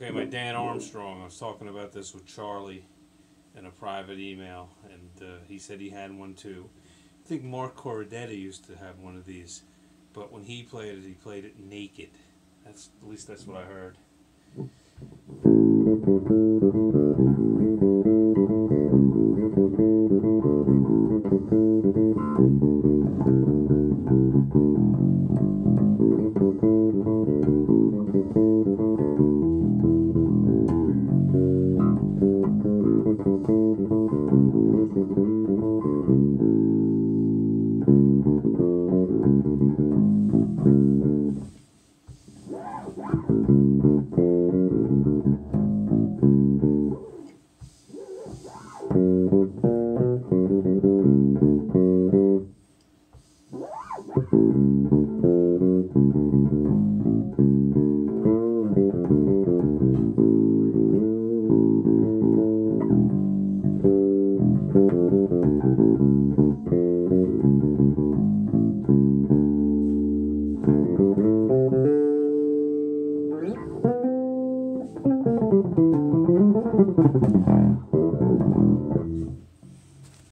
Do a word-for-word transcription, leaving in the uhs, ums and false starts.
Okay, my Dan Armstrong, I was talking about this with Charlie in a private email, and uh, he said he had one too. I think Mark Corradetta used to have one of these, but when he played it, he played it naked. That's at least that's what I heard.